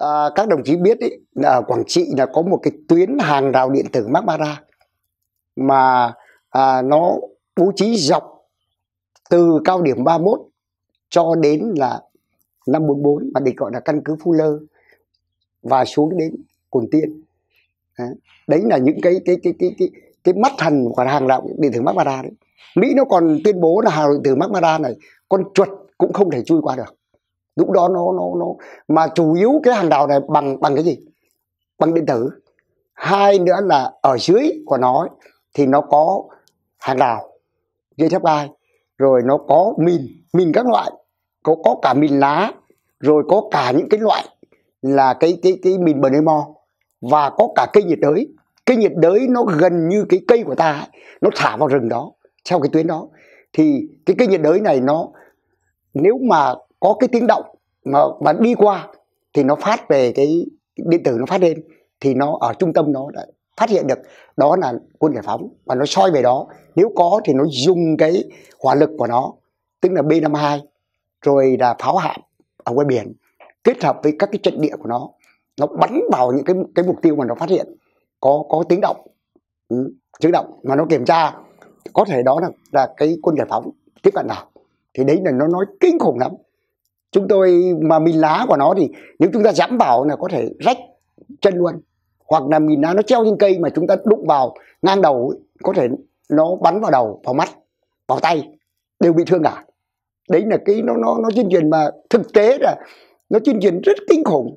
các đồng chí biết ấy, là ở Quảng Trị là có một cái tuyến hàng rào điện tử Marmara mà nó bố trí dọc từ cao điểm 31 cho đến là 544 mà được gọi là căn cứ Phú Lơ và xuống đến Cồn Tiên. Đấy là những cái mắt thần của hàng rào điện tử Marmara đấy. Mỹ nó còn tuyên bố là hàng rào điện tử Marmara này con chuột cũng không thể chui qua được. Lúc đó nó mà chủ yếu cái hàng rào này bằng cái gì? Bằng điện tử. Hai nữa là ở dưới của nó ấy, thì nó có hàng rào dây thép gai, rồi nó có mìn các loại, có cả mìn lá, rồi có cả những cái loại là cái mìn Bernemo, và có cả cây nhiệt đới. Cây nhiệt đới nó gần như cái cây của ta ấy, nó thả vào rừng đó theo cái tuyến đó. Thì cái cây nhiệt đới này nó nếu mà có cái tiếng động mà đi qua thì nó phát về cái điện tử, nó phát lên thì nó ở trung tâm nó đã phát hiện được đó là quân giải phóng và nó soi về đó. Nếu có thì nó dùng cái hỏa lực của nó, tức là B-52 rồi là pháo hạm ở ngoài biển kết hợp với các cái trận địa của nó bắn vào những cái mục tiêu mà nó phát hiện có tiếng động, tiếng động mà nó kiểm tra có thể đó là cái quân giải phóng tiếp cận nào. Thì đấy là nó nói kinh khủng lắm. Chúng tôi mà mìn lá của nó thì nếu chúng ta dẫm vào là có thể rách chân luôn, hoặc là mìn lá nó treo trên cây mà chúng ta đụng vào ngang đầu ấy, có thể nó bắn vào đầu, vào mắt, vào tay đều bị thương cả. Đấy là cái nó tuyên truyền mà thực tế là nó tuyên truyền rất kinh khủng.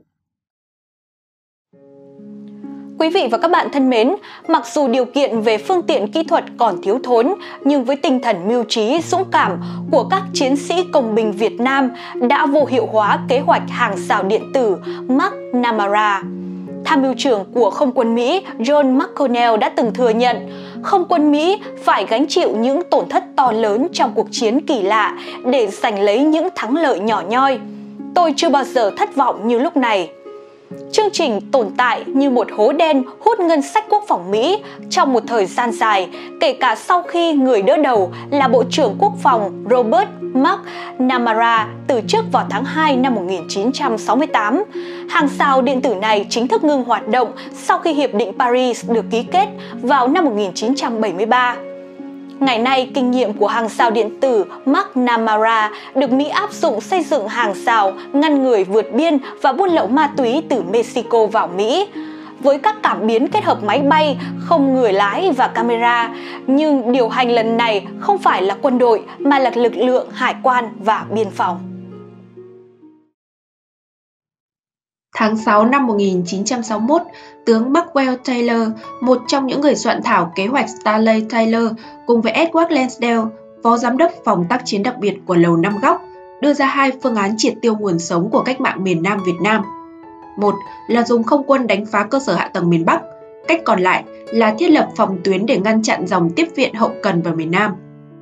Quý vị và các bạn thân mến, mặc dù điều kiện về phương tiện kỹ thuật còn thiếu thốn, nhưng với tinh thần mưu trí, dũng cảm của các chiến sĩ công binh Việt Nam đã vô hiệu hóa kế hoạch hàng rào điện tử McNamara. Tham mưu trưởng của Không quân Mỹ John McConnell đã từng thừa nhận Không quân Mỹ phải gánh chịu những tổn thất to lớn trong cuộc chiến kỳ lạ để giành lấy những thắng lợi nhỏ nhoi. Tôi chưa bao giờ thất vọng như lúc này. Chương trình tồn tại như một hố đen hút ngân sách quốc phòng Mỹ trong một thời gian dài, kể cả sau khi người đỡ đầu là Bộ trưởng Quốc phòng Robert McNamara từ chức vào tháng 2 năm 1968. Hàng rào điện tử này chính thức ngừng hoạt động sau khi Hiệp định Paris được ký kết vào năm 1973. Ngày nay, kinh nghiệm của hàng rào điện tử McNamara được Mỹ áp dụng xây dựng hàng rào ngăn người vượt biên và buôn lậu ma túy từ Mexico vào Mỹ, với các cảm biến kết hợp máy bay, không người lái và camera. Nhưng điều hành lần này không phải là quân đội mà là lực lượng hải quan và biên phòng. Tháng 6 năm 1961, tướng Maxwell Taylor, một trong những người soạn thảo kế hoạch Starley Taylor, cùng với Edward Lansdale, phó giám đốc phòng tác chiến đặc biệt của Lầu Năm Góc, đưa ra hai phương án triệt tiêu nguồn sống của cách mạng miền Nam Việt Nam. Một là dùng không quân đánh phá cơ sở hạ tầng miền Bắc, cách còn lại là thiết lập phòng tuyến để ngăn chặn dòng tiếp viện hậu cần vào miền Nam.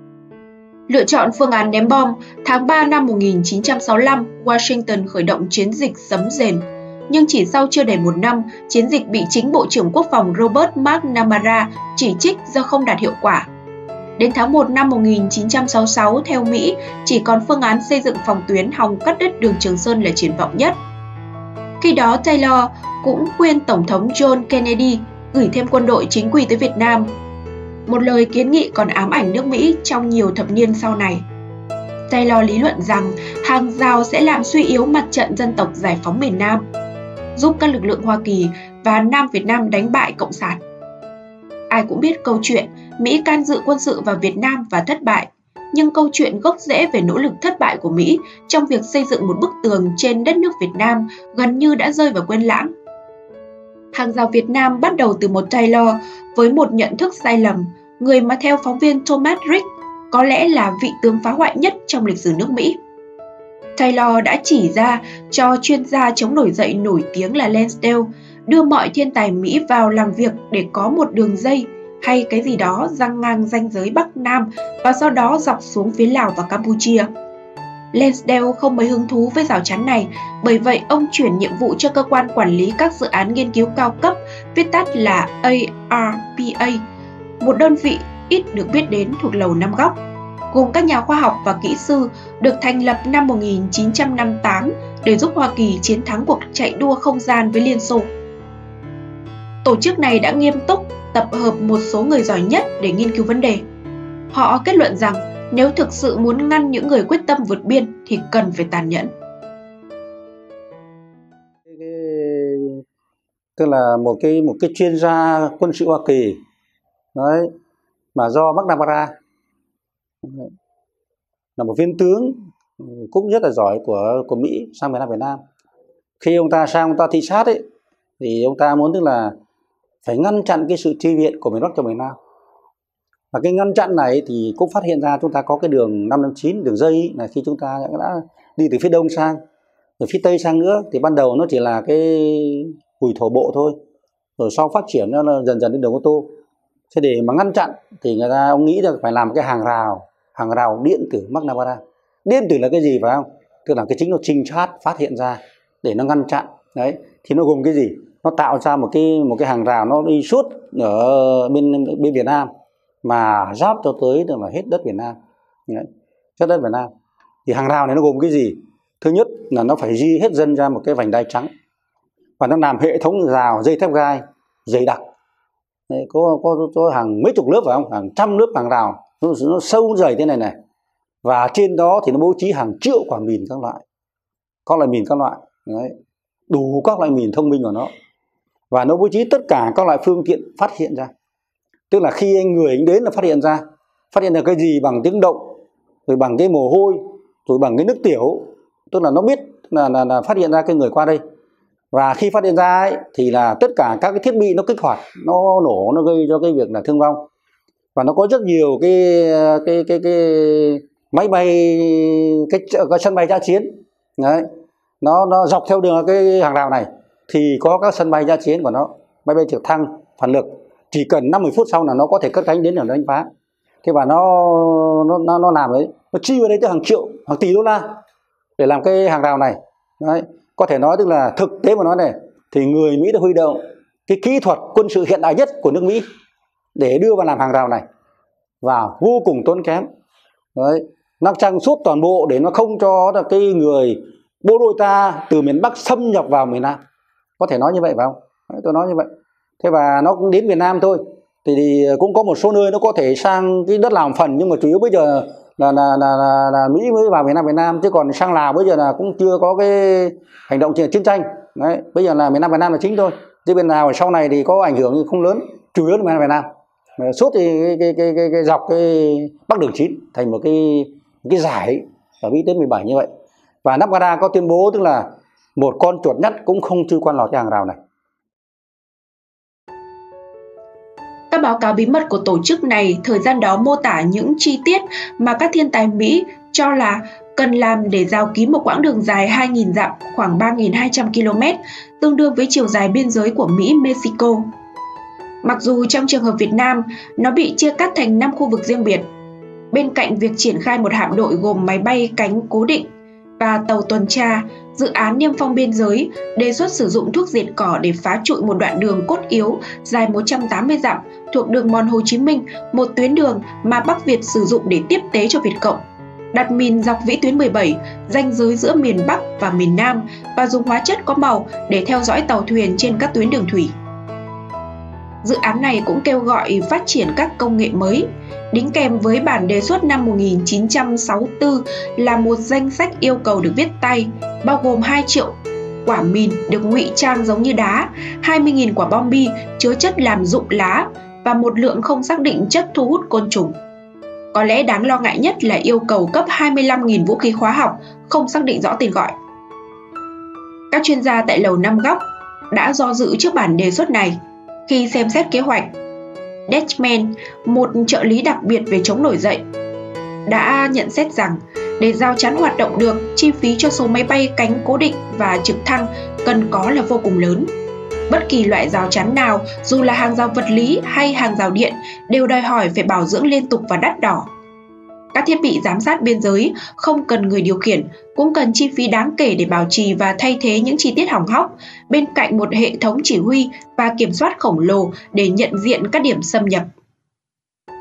Lựa chọn phương án ném bom, tháng 3 năm 1965, Washington khởi động chiến dịch Sấm Rền. Nhưng chỉ sau chưa đầy một năm, chiến dịch bị chính Bộ trưởng Quốc phòng Robert McNamara chỉ trích do không đạt hiệu quả. Đến tháng 1 năm 1966, theo Mỹ, chỉ còn phương án xây dựng phòng tuyến hòng cắt đứt đường Trường Sơn là triển vọng nhất. Khi đó, Taylor cũng khuyên Tổng thống John Kennedy gửi thêm quân đội chính quy tới Việt Nam. Một lời kiến nghị còn ám ảnh nước Mỹ trong nhiều thập niên sau này. Taylor lý luận rằng hàng rào sẽ làm suy yếu mặt trận dân tộc giải phóng miền Nam, giúp các lực lượng Hoa Kỳ và Nam Việt Nam đánh bại Cộng sản. Ai cũng biết câu chuyện Mỹ can dự quân sự vào Việt Nam và thất bại, nhưng câu chuyện gốc rễ về nỗ lực thất bại của Mỹ trong việc xây dựng một bức tường trên đất nước Việt Nam gần như đã rơi vào quên lãng. Hàng rào Việt Nam bắt đầu từ một Taylor với một nhận thức sai lầm, người mà theo phóng viên Thomas Rick có lẽ là vị tướng phá hoại nhất trong lịch sử nước Mỹ. Taylor đã chỉ ra cho chuyên gia chống nổi dậy nổi tiếng là Lansdale đưa mọi thiên tài Mỹ vào làm việc để có một đường dây hay cái gì đó giăng ngang ranh giới Bắc Nam và sau đó dọc xuống phía Lào và Campuchia. Lansdale không mấy hứng thú với rào chắn này, bởi vậy ông chuyển nhiệm vụ cho cơ quan quản lý các dự án nghiên cứu cao cấp, viết tắt là ARPA, một đơn vị ít được biết đến thuộc Lầu Năm Góc, gồm các nhà khoa học và kỹ sư, được thành lập năm 1958 để giúp Hoa Kỳ chiến thắng cuộc chạy đua không gian với Liên Xô. Tổ chức này đã nghiêm túc tập hợp một số người giỏi nhất để nghiên cứu vấn đề. Họ kết luận rằng nếu thực sự muốn ngăn những người quyết tâm vượt biên thì cần phải tàn nhẫn. Tức là một cái chuyên gia quân sự Hoa Kỳ đấy, mà do McNamara là một viên tướng cũng rất là giỏi của Mỹ sang miền Nam Việt Nam. Khi ông ta sang, ông ta thị sát ấy, thì ông ta muốn tức là phải ngăn chặn cái sự chi viện của miền Bắc cho miền Nam. Và cái ngăn chặn này thì cũng phát hiện ra chúng ta có cái đường 559, đường dây ấy, là khi chúng ta đã đi từ phía đông sang, từ phía tây sang nữa, thì ban đầu nó chỉ là cái hùi thổ bộ thôi, rồi sau phát triển nó dần dần đến đường ô tô. Thế để mà ngăn chặn thì ông nghĩ là phải làm cái hàng rào điện tử McNamara. Điện tử là cái gì phải không? Tức là cái chính nó trinh sát phát hiện ra để nó ngăn chặn. Đấy, thì nó gồm cái gì? Nó tạo ra một cái hàng rào nó đi suốt ở bên Việt Nam mà giáp cho tới là hết đất Việt Nam. Đấy, hết đất Việt Nam. Thì hàng rào này nó gồm cái gì? Thứ nhất là nó phải di hết dân ra một cái vành đai trắng, và nó làm hệ thống rào dây thép gai dày đặc. Đấy, có hàng mấy chục lớp phải không? Hàng trăm lớp hàng rào nó sâu dày thế này. Và trên đó thì nó bố trí hàng triệu quả mìn các loại mìn các loại. Đấy, đủ các loại mìn thông minh của nó. Và nó bố trí tất cả các loại phương tiện phát hiện ra. Tức là khi anh đến là phát hiện ra cái gì bằng tiếng động, rồi bằng cái mồ hôi, rồi bằng cái nước tiểu. Tức là nó biết là phát hiện ra cái người qua đây. Và khi phát hiện ra ấy, thì là tất cả các cái thiết bị nó kích hoạt, nó nổ, nó gây cho cái việc là thương vong. Và nó có rất nhiều cái máy bay, cái sân bay dã chiến. Đấy, nó dọc theo đường cái hàng rào này thì có các sân bay dã chiến của nó, máy bay trực thăng phản lực, chỉ cần 50 phút sau là nó có thể cất cánh đến để đánh phá. Thế và nó làm đấy, nó chi vào đây tới hàng triệu, hàng tỷ đô la để làm cái hàng rào này. Đấy, có thể nói tức là thực tế mà nói này, thì người Mỹ đã huy động cái kỹ thuật quân sự hiện đại nhất của nước Mỹ để đưa vào làm hàng rào này, và vô cùng tốn kém. Đấy, nó trang suốt toàn bộ để nó không cho cái người bộ đội ta từ miền Bắc xâm nhập vào miền Nam. Có thể nói như vậy phải không? Đấy, tôi nói như vậy. Thế và nó cũng đến Việt Nam thôi. Thì cũng có một số nơi nó có thể sang cái đất Lào một phần, nhưng mà chủ yếu bây giờ là Mỹ mới vào Việt Nam, chứ còn sang Lào bây giờ là cũng chưa có cái hành động chiến tranh. Đấy, bây giờ là miền Nam Việt Nam là chính thôi. Chứ bên nào sau này thì có ảnh hưởng không lớn, chủ yếu là miền Nam Việt Nam. Suốt thì cái dọc cái Bắc Đường 9 thành một cái giải ở vĩ tuyến 17 như vậy. Và McNamara có tuyên bố tức là một con chuột nhắt cũng không chui qua lọt cái hàng rào này. Các báo cáo bí mật của tổ chức này thời gian đó mô tả những chi tiết mà các thiên tài Mỹ cho là cần làm để rào kín một quãng đường dài 2.000 dặm, khoảng 3.200 km, tương đương với chiều dài biên giới của Mỹ-Mexico. Mặc dù trong trường hợp Việt Nam, nó bị chia cắt thành 5 khu vực riêng biệt. Bên cạnh việc triển khai một hạm đội gồm máy bay cánh cố định và tàu tuần tra, dự án niêm phong biên giới đề xuất sử dụng thuốc diệt cỏ để phá trụi một đoạn đường cốt yếu dài 180 dặm thuộc đường mòn Hồ Chí Minh, một tuyến đường mà Bắc Việt sử dụng để tiếp tế cho Việt Cộng. Đặt mìn dọc vĩ tuyến 17, ranh giới giữa miền Bắc và miền Nam, và dùng hóa chất có màu để theo dõi tàu thuyền trên các tuyến đường thủy. Dự án này cũng kêu gọi phát triển các công nghệ mới. Đính kèm với bản đề xuất năm 1964 là một danh sách yêu cầu được viết tay, bao gồm 2 triệu quả mìn được ngụy trang giống như đá, 20.000 quả bom bi chứa chất làm rụng lá và một lượng không xác định chất thu hút côn trùng. Có lẽ đáng lo ngại nhất là yêu cầu cấp 25.000 vũ khí hóa học không xác định rõ tên gọi. Các chuyên gia tại Lầu Năm Góc đã do dự trước bản đề xuất này. Khi xem xét kế hoạch, Dechman, một trợ lý đặc biệt về chống nổi dậy, đã nhận xét rằng để rào chắn hoạt động được, chi phí cho số máy bay cánh cố định và trực thăng cần có là vô cùng lớn. Bất kỳ loại rào chắn nào, dù là hàng rào vật lý hay hàng rào điện, đều đòi hỏi phải bảo dưỡng liên tục và đắt đỏ. Các thiết bị giám sát biên giới không cần người điều khiển, cũng cần chi phí đáng kể để bảo trì và thay thế những chi tiết hỏng hóc, bên cạnh một hệ thống chỉ huy và kiểm soát khổng lồ để nhận diện các điểm xâm nhập.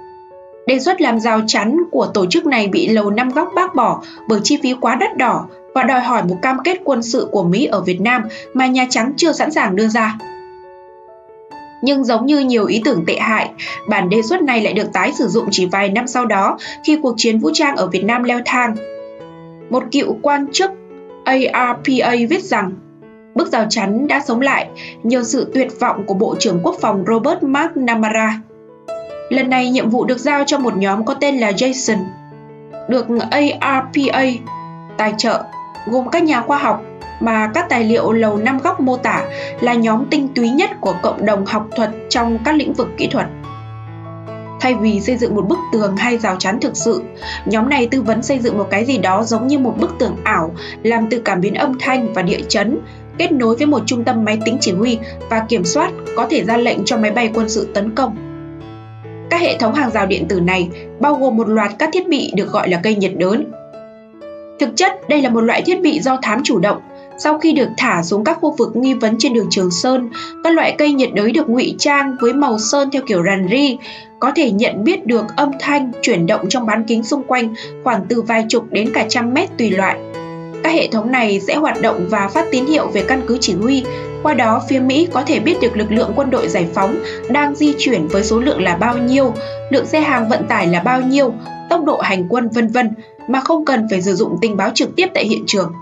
Đề xuất làm rào chắn của tổ chức này bị Lầu Năm Góc bác bỏ bởi chi phí quá đắt đỏ và đòi hỏi một cam kết quân sự của Mỹ ở Việt Nam mà Nhà Trắng chưa sẵn sàng đưa ra. Nhưng giống như nhiều ý tưởng tệ hại, bản đề xuất này lại được tái sử dụng chỉ vài năm sau đó khi cuộc chiến vũ trang ở Việt Nam leo thang. Một cựu quan chức ARPA viết rằng, bức rào chắn đã sống lại nhờ sự tuyệt vọng của Bộ trưởng Quốc phòng Robert McNamara. Lần này nhiệm vụ được giao cho một nhóm có tên là Jason, được ARPA tài trợ, gồm các nhà khoa học mà các tài liệu Lầu Năm Góc mô tả là nhóm tinh túy nhất của cộng đồng học thuật trong các lĩnh vực kỹ thuật. Thay vì xây dựng một bức tường hay rào chắn thực sự, nhóm này tư vấn xây dựng một cái gì đó giống như một bức tường ảo làm từ cảm biến âm thanh và địa chấn, kết nối với một trung tâm máy tính chỉ huy và kiểm soát có thể ra lệnh cho máy bay quân sự tấn công. Các hệ thống hàng rào điện tử này bao gồm một loạt các thiết bị được gọi là cây nhiệt đới. Thực chất, đây là một loại thiết bị do thám chủ động. Sau khi được thả xuống các khu vực nghi vấn trên đường Trường Sơn, các loại cây nhiệt đới được ngụy trang với màu sơn theo kiểu rằn ri, có thể nhận biết được âm thanh chuyển động trong bán kính xung quanh khoảng từ vài chục đến cả trăm mét tùy loại. Các hệ thống này sẽ hoạt động và phát tín hiệu về căn cứ chỉ huy, qua đó phía Mỹ có thể biết được lực lượng quân đội giải phóng đang di chuyển với số lượng là bao nhiêu, lượng xe hàng vận tải là bao nhiêu, tốc độ hành quân v.v. mà không cần phải sử dụng tình báo trực tiếp tại hiện trường.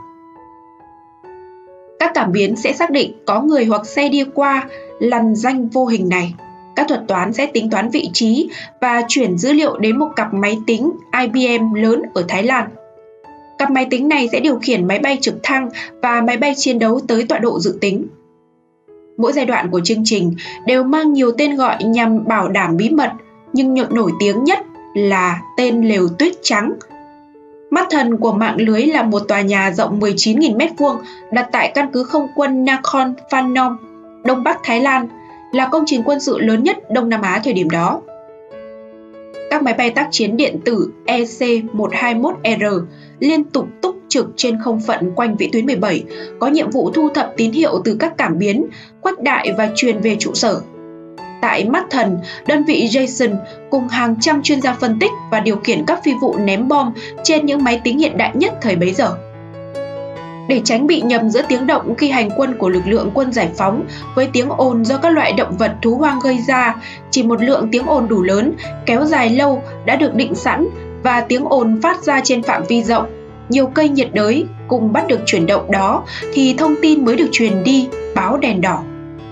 Các cảm biến sẽ xác định có người hoặc xe đi qua lằn ranh vô hình này. Các thuật toán sẽ tính toán vị trí và chuyển dữ liệu đến một cặp máy tính IBM lớn ở Thái Lan. Cặp máy tính này sẽ điều khiển máy bay trực thăng và máy bay chiến đấu tới tọa độ dự tính. Mỗi giai đoạn của chương trình đều mang nhiều tên gọi nhằm bảo đảm bí mật, nhưng nổi tiếng nhất là tên lều tuyết trắng. Mắt thần của mạng lưới là một tòa nhà rộng 19.000 m2 đặt tại căn cứ không quân Nakhon Phanom, Đông Bắc Thái Lan, là công trình quân sự lớn nhất Đông Nam Á thời điểm đó. Các máy bay tác chiến điện tử EC-121R liên tục túc trực trên không phận quanh vĩ tuyến 17, có nhiệm vụ thu thập tín hiệu từ các cảm biến, khuếch đại và truyền về trụ sở. Tại mắt thần, đơn vị Jason cùng hàng trăm chuyên gia phân tích và điều khiển các phi vụ ném bom trên những máy tính hiện đại nhất thời bấy giờ. Để tránh bị nhầm giữa tiếng động khi hành quân của lực lượng quân giải phóng với tiếng ồn do các loại động vật thú hoang gây ra, chỉ một lượng tiếng ồn đủ lớn, kéo dài lâu đã được định sẵn và tiếng ồn phát ra trên phạm vi rộng, nhiều cây nhiệt đới cùng bắt được chuyển động đó thì thông tin mới được truyền đi, báo đèn đỏ.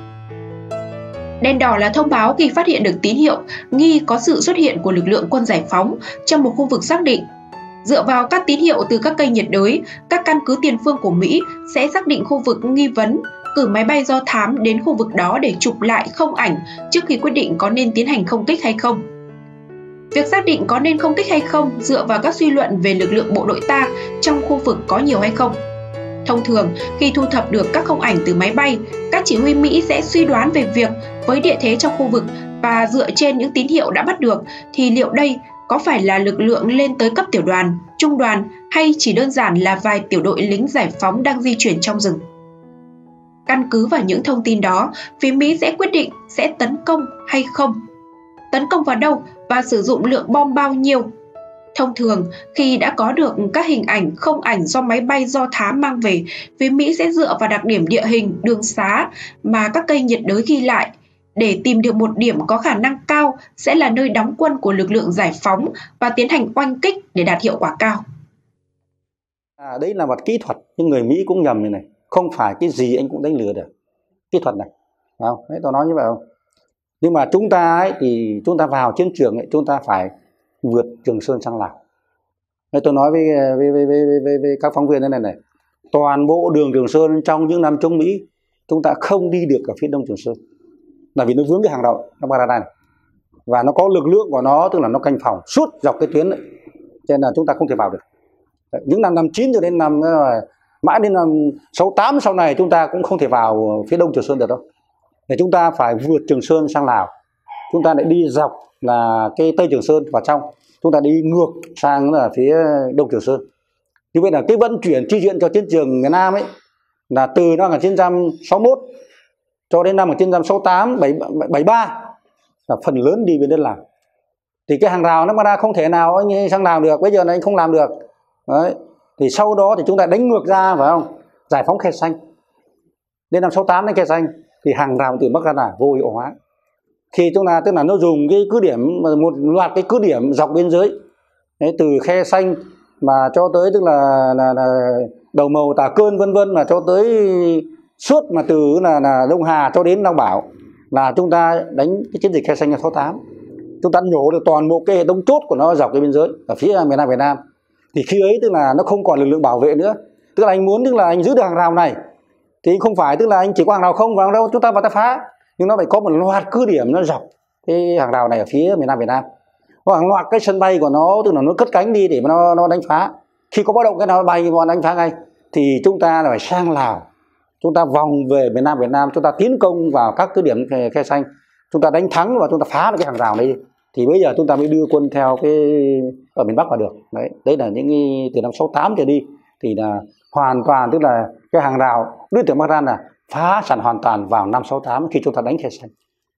Đèn đỏ là thông báo khi phát hiện được tín hiệu nghi có sự xuất hiện của lực lượng quân giải phóng trong một khu vực xác định. Dựa vào các tín hiệu từ các cây nhiệt đới, các căn cứ tiền phương của Mỹ sẽ xác định khu vực nghi vấn, cử máy bay do thám đến khu vực đó để chụp lại không ảnh trước khi quyết định có nên tiến hành không kích hay không. Việc xác định có nên không kích hay không dựa vào các suy luận về lực lượng bộ đội ta trong khu vực có nhiều hay không. Thông thường, khi thu thập được các không ảnh từ máy bay, các chỉ huy Mỹ sẽ suy đoán về việc với địa thế trong khu vực và dựa trên những tín hiệu đã bắt được thì liệu đây có phải là lực lượng lên tới cấp tiểu đoàn, trung đoàn hay chỉ đơn giản là vài tiểu đội lính giải phóng đang di chuyển trong rừng. Căn cứ vào những thông tin đó, phía Mỹ sẽ quyết định sẽ tấn công hay không, tấn công vào đâu và sử dụng lượng bom bao nhiêu. Thông thường, khi đã có được các hình ảnh không ảnh do máy bay do thám mang về, phía Mỹ sẽ dựa vào đặc điểm địa hình, đường xá mà các cây nhiệt đới ghi lại để tìm được một điểm có khả năng cao sẽ là nơi đóng quân của lực lượng giải phóng và tiến hành oanh kích để đạt hiệu quả cao. Đấy là mặt kỹ thuật, nhưng người Mỹ cũng nhầm như này. Không phải cái gì anh cũng đánh lừa được. Kỹ thuật này. Không? Đấy, tôi nói như vậy không? Nhưng mà chúng ta ấy, thì chúng ta vào chiến trường ấy, chúng ta phải vượt Trường Sơn sang Lào. Đấy, tôi nói với các phóng viên thế này này. Toàn bộ đường Trường Sơn trong những năm chống Mỹ, chúng ta không đi được ở phía đông Trường Sơn. Là vì nó vướng cái hàng rào nó Paradise này. Và nó có lực lượng của nó, tức là nó canh phòng suốt dọc cái tuyến ấy. Cho nên là chúng ta không thể vào được. Đấy, những năm 59 cho đến năm mãi đến năm 68 sau này chúng ta cũng không thể vào phía đông Trường Sơn được đâu. Để chúng ta phải vượt Trường Sơn sang Lào. Chúng ta lại đi dọc là cái Tây Trường Sơn vào trong. Chúng ta đi ngược sang là phía Đông Trường Sơn. Như vậy là cái vận chuyển chi viện cho chiến trường miền Nam ấy là từ năm 1961 cho đến năm 1968, 73 là phần lớn đi bên đất Lào. Thì cái hàng rào nó mà ra không thể nào anh sang Lào được, bây giờ này anh không làm được. Đấy. Thì sau đó thì chúng ta đánh ngược ra, phải không, giải phóng khe xanh. Đến năm 68 đến khe xanh thì hàng rào điện tử Bắc Ra vô hiệu hóa. Khi chúng ta tức là nó dùng cái cứ điểm, một loạt cái cứ điểm dọc biên giới. Đấy, từ khe xanh mà cho tới tức là đầu màu Tà Cơn vân vân, mà cho tới suốt mà từ là Đông Hà cho đến Lao Bảo là chúng ta đánh cái chiến dịch khe xanh năm 68. Chúng ta nhổ được toàn bộ cái hệ thống chốt của nó dọc cái biên giới ở phía miền Nam Việt Nam. Thì khi ấy tức là nó không còn lực lượng bảo vệ nữa. Tức là anh muốn tức là anh giữ được hàng rào này thì không phải tức là anh chỉ có hàng rào không vào đâu chúng ta vào ta phá, nhưng nó phải có một loạt cứ điểm nó dọc cái hàng rào này ở phía miền Nam Việt Nam, hoặc hàng loạt cái sân bay của nó, tức là nó cất cánh đi để mà nó đánh phá. Khi có báo động cái nào bay bọn đánh phá ngay, thì chúng ta phải sang Lào, chúng ta vòng về miền Nam Việt Nam, chúng ta tiến công vào các cứ điểm khe xanh, chúng ta đánh thắng và chúng ta phá được cái hàng rào đấy, thì bây giờ chúng ta mới đưa quân theo cái ở miền Bắc vào được. Đấy là những cái, từ năm 68 trở đi thì là hoàn toàn, tức là cái hàng rào đối tượng Bắc Ra là phá sản hoàn toàn vào năm 68 khi chúng ta đánh khe xanh.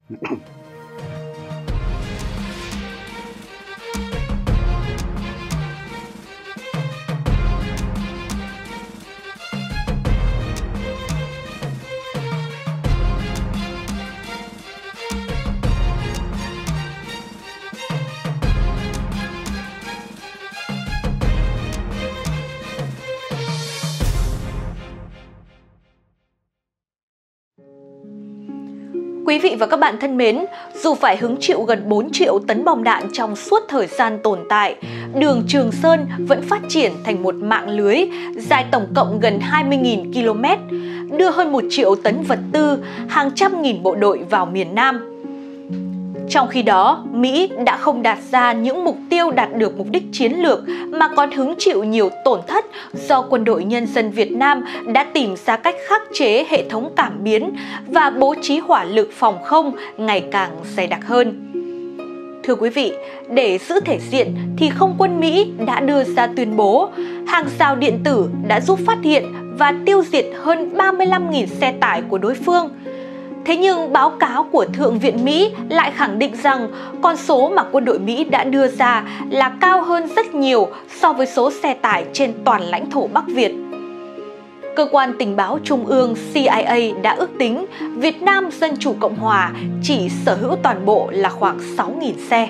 Quý vị và các bạn thân mến, dù phải hứng chịu gần 4 triệu tấn bom đạn trong suốt thời gian tồn tại, đường Trường Sơn vẫn phát triển thành một mạng lưới dài tổng cộng gần 20.000 km, đưa hơn 1 triệu tấn vật tư, hàng trăm nghìn bộ đội vào miền Nam. Trong khi đó, Mỹ đã không đạt ra những mục tiêu đạt được mục đích chiến lược mà còn hứng chịu nhiều tổn thất do Quân đội Nhân dân Việt Nam đã tìm ra cách khắc chế hệ thống cảm biến và bố trí hỏa lực phòng không ngày càng dày đặc hơn. Thưa quý vị, để giữ thể diện thì không quân Mỹ đã đưa ra tuyên bố hàng rào điện tử đã giúp phát hiện và tiêu diệt hơn 35.000 xe tải của đối phương. Thế nhưng báo cáo của Thượng viện Mỹ lại khẳng định rằng con số mà quân đội Mỹ đã đưa ra là cao hơn rất nhiều so với số xe tải trên toàn lãnh thổ Bắc Việt. Cơ quan tình báo Trung ương CIA đã ước tính Việt Nam Dân Chủ Cộng Hòa chỉ sở hữu toàn bộ là khoảng 6.000 xe.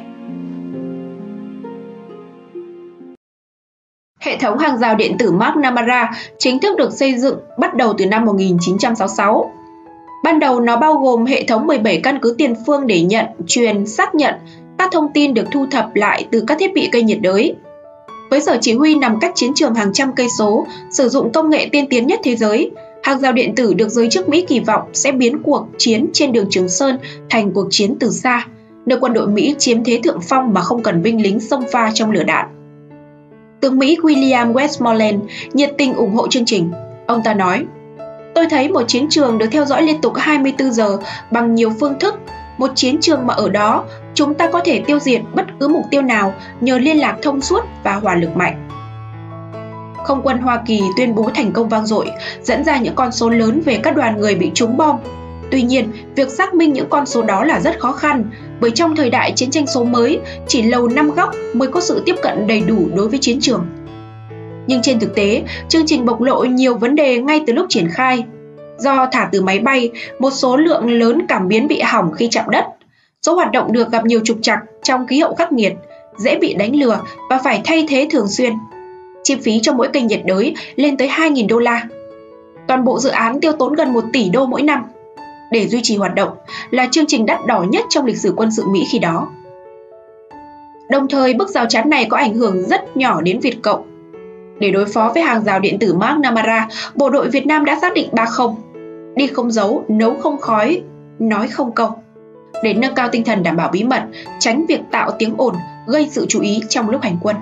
Hệ thống hàng rào điện tử McNamara chính thức được xây dựng bắt đầu từ năm 1966. Ban đầu nó bao gồm hệ thống 17 căn cứ tiền phương để nhận, truyền, xác nhận các thông tin được thu thập lại từ các thiết bị cây nhiệt đới. Với sở chỉ huy nằm cách chiến trường hàng trăm cây số, sử dụng công nghệ tiên tiến nhất thế giới, hàng rào điện tử được giới chức Mỹ kỳ vọng sẽ biến cuộc chiến trên đường Trường Sơn thành cuộc chiến từ xa, nơi quân đội Mỹ chiếm thế thượng phong mà không cần binh lính xông pha trong lửa đạn. Tướng Mỹ William Westmoreland nhiệt tình ủng hộ chương trình. Ông ta nói: "Tôi thấy một chiến trường được theo dõi liên tục 24 giờ bằng nhiều phương thức, một chiến trường mà ở đó chúng ta có thể tiêu diệt bất cứ mục tiêu nào nhờ liên lạc thông suốt và hỏa lực mạnh." Không quân Hoa Kỳ tuyên bố thành công vang dội, dẫn ra những con số lớn về các đoàn người bị trúng bom. Tuy nhiên, việc xác minh những con số đó là rất khó khăn, bởi trong thời đại chiến tranh số mới, chỉ Lầu Năm Góc mới có sự tiếp cận đầy đủ đối với chiến trường. Nhưng trên thực tế, chương trình bộc lộ nhiều vấn đề ngay từ lúc triển khai. Do thả từ máy bay, một số lượng lớn cảm biến bị hỏng khi chạm đất. Số hoạt động được gặp nhiều trục trặc trong khí hậu khắc nghiệt, dễ bị đánh lừa và phải thay thế thường xuyên. Chi phí cho mỗi kênh nhiệt đới lên tới 2.000 đô la. Toàn bộ dự án tiêu tốn gần 1 tỷ đô mỗi năm. Để duy trì hoạt động là chương trình đắt đỏ nhất trong lịch sử quân sự Mỹ khi đó. Đồng thời, bức rào chắn này có ảnh hưởng rất nhỏ đến Việt Cộng. Để đối phó với hàng rào điện tử McNamara, bộ đội Việt Nam đã xác định 3 không: đi không dấu, nấu không khói, nói không câu, để nâng cao tinh thần đảm bảo bí mật, tránh việc tạo tiếng ồn gây sự chú ý trong lúc hành quân.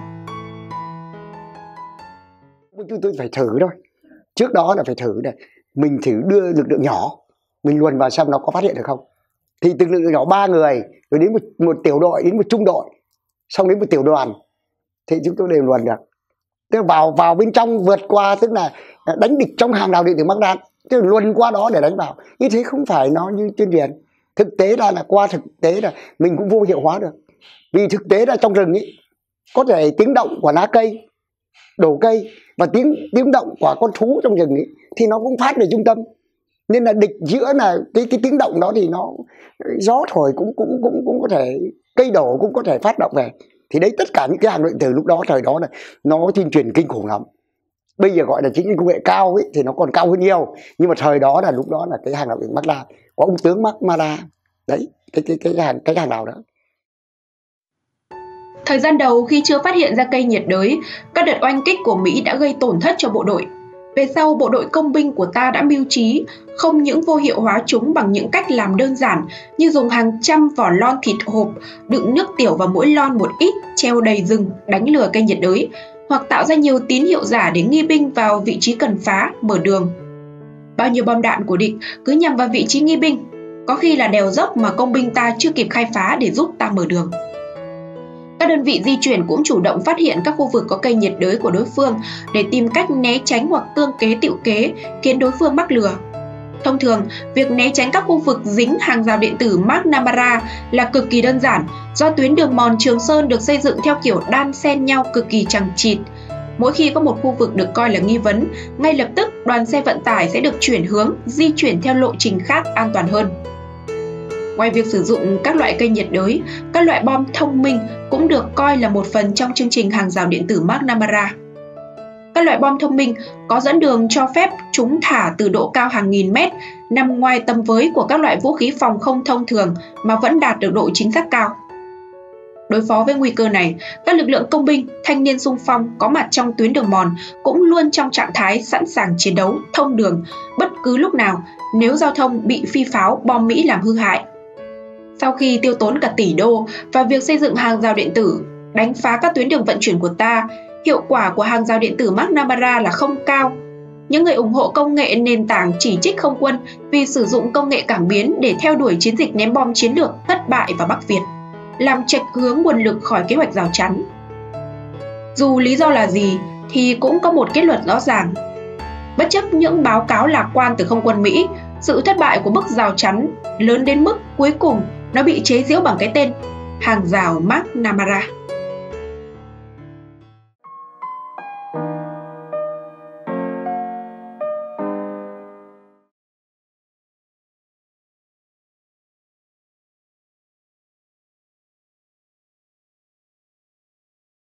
Chúng tôi phải thử thôi. Trước đó là phải thử này, mình thử đưa lực lượng nhỏ, mình luồn vào xem nó có phát hiện được không. Thì từ lực lượng nhỏ 3 người, rồi đến một tiểu đội, đến một trung đội, xong đến một tiểu đoàn, thì chúng tôi đều luồn được. Tức là vào bên trong, vượt qua, tức là đánh địch trong hàng rào điện tử Bắc Đan, tức là luồn qua đó để đánh vào. Như thế không phải nó như tuyên truyền. Thực tế ra là qua thực tế là mình cũng vô hiệu hóa được. Vì thực tế là trong rừng ấy có thể tiếng động của lá cây, đổ cây, và tiếng động của con thú trong rừng ấy, thì nó cũng phát về trung tâm. Nên là địch giữa là cái tiếng động đó thì nó gió thổi cũng có thể, cây đổ cũng có thể phát động về. Thì đấy, tất cả những cái hàng điện tử lúc đó, thời đó là nó tuyên truyền kinh khủng lắm. Bây giờ gọi là chính công nghệ cao ấy thì nó còn cao hơn nhiều, nhưng mà thời đó là lúc đó là cái hàng đạo điện Magla có ông tướng Magla đấy, cái hàng nào đó. Thời gian đầu khi chưa phát hiện ra cây nhiệt đới, các đợt oanh kích của Mỹ đã gây tổn thất cho bộ đội. Về sau, bộ đội công binh của ta đã mưu trí không những vô hiệu hóa chúng bằng những cách làm đơn giản như dùng hàng trăm vỏ lon thịt hộp đựng nước tiểu vào mỗi lon một ít treo đầy rừng đánh lừa cây nhiệt đới, hoặc tạo ra nhiều tín hiệu giả để nghi binh vào vị trí cần phá, mở đường. Bao nhiêu bom đạn của địch cứ nhằm vào vị trí nghi binh, có khi là đèo dốc mà công binh ta chưa kịp khai phá để giúp ta mở đường. Các đơn vị di chuyển cũng chủ động phát hiện các khu vực có cây nhiệt đới của đối phương để tìm cách né tránh hoặc tương kế tựu kế, khiến đối phương mắc lừa. Thông thường, việc né tránh các khu vực dính hàng rào điện tử McNamara là cực kỳ đơn giản, do tuyến đường mòn Trường Sơn được xây dựng theo kiểu đan xen nhau cực kỳ chằng chịt. Mỗi khi có một khu vực được coi là nghi vấn, ngay lập tức đoàn xe vận tải sẽ được chuyển hướng, di chuyển theo lộ trình khác an toàn hơn. Ngoài việc sử dụng các loại cây nhiệt đới, các loại bom thông minh cũng được coi là một phần trong chương trình hàng rào điện tử McNamara. Các loại bom thông minh có dẫn đường cho phép chúng thả từ độ cao hàng nghìn mét, nằm ngoài tầm với của các loại vũ khí phòng không thông thường mà vẫn đạt được độ chính xác cao. Đối phó với nguy cơ này, các lực lượng công binh, thanh niên xung phong có mặt trong tuyến đường mòn cũng luôn trong trạng thái sẵn sàng chiến đấu, thông đường bất cứ lúc nào nếu giao thông bị phi pháo bom Mỹ làm hư hại. Sau khi tiêu tốn cả tỷ đô vào việc xây dựng hàng rào điện tử, đánh phá các tuyến đường vận chuyển của ta, hiệu quả của hàng rào điện tử McNamara là không cao. Những người ủng hộ công nghệ nền tảng chỉ trích không quân vì sử dụng công nghệ cảm biến để theo đuổi chiến dịch ném bom chiến lược thất bại vào Bắc Việt, làm chệch hướng nguồn lực khỏi kế hoạch rào chắn. Dù lý do là gì thì cũng có một kết luận rõ ràng. Bất chấp những báo cáo lạc quan từ không quân Mỹ, sự thất bại của bức rào chắn lớn đến mức cuối cùng nó bị chế giễu bằng cái tên hàng rào McNamara.